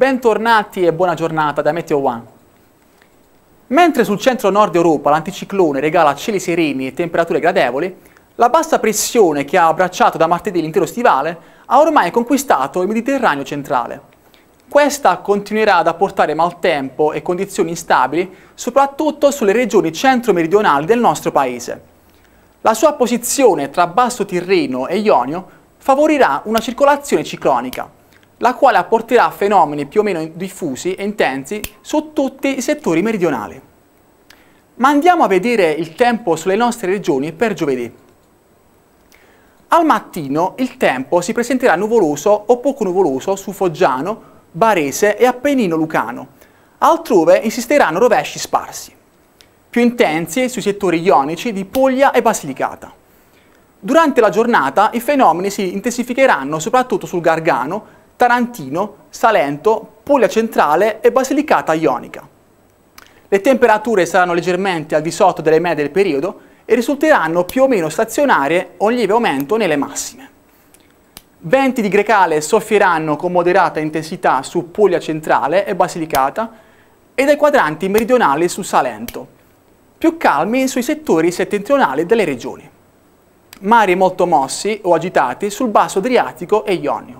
bentornati e buona giornata da Meteo One. Mentre sul centro-nord Europa l'anticiclone regala cieli sereni e temperature gradevoli, la bassa pressione che ha abbracciato da martedì l'intero stivale ha ormai conquistato il Mediterraneo centrale. Questa continuerà ad apportare maltempo e condizioni instabili, soprattutto sulle regioni centro-meridionali del nostro paese. La sua posizione tra Basso Tirreno e Ionio favorirà una circolazione ciclonica, la quale apporterà fenomeni più o meno diffusi e intensi su tutti i settori meridionali. Ma andiamo a vedere il tempo sulle nostre regioni per giovedì. Al mattino il tempo si presenterà nuvoloso o poco nuvoloso su Foggiano, Barese e Appennino Lucano. Altrove insisteranno rovesci sparsi, più intensi sui settori ionici di Puglia e Basilicata. Durante la giornata i fenomeni si intensificheranno soprattutto sul Gargano, Tarantino, Salento, Puglia centrale e Basilicata ionica. Le temperature saranno leggermente al di sotto delle medie del periodo e risulteranno più o meno stazionarie o in lieve aumento nelle massime. Venti di Grecale soffieranno con moderata intensità su Puglia centrale e Basilicata e dai quadranti meridionali su Salento, più calmi sui settori settentrionali delle regioni. Mari molto mossi o agitati sul basso Adriatico e Ionio.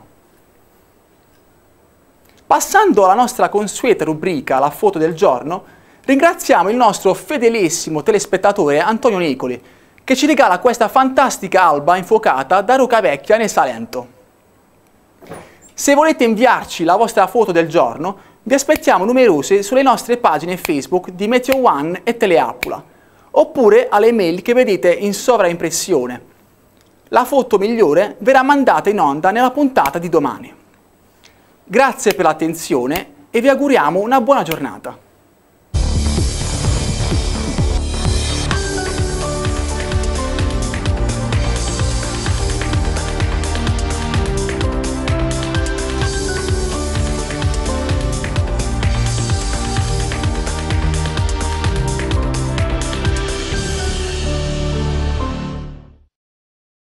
Passando alla nostra consueta rubrica La foto del giorno, ringraziamo il nostro fedelissimo telespettatore Antonio Nicoli, che ci regala questa fantastica alba infuocata da Rocavecchia nel Salento. Se volete inviarci la vostra foto del giorno, vi aspettiamo numerosi sulle nostre pagine Facebook di Meteo One e Teleappula, oppure alle mail che vedete in sovraimpressione. La foto migliore verrà mandata in onda nella puntata di domani. Grazie per l'attenzione e vi auguriamo una buona giornata.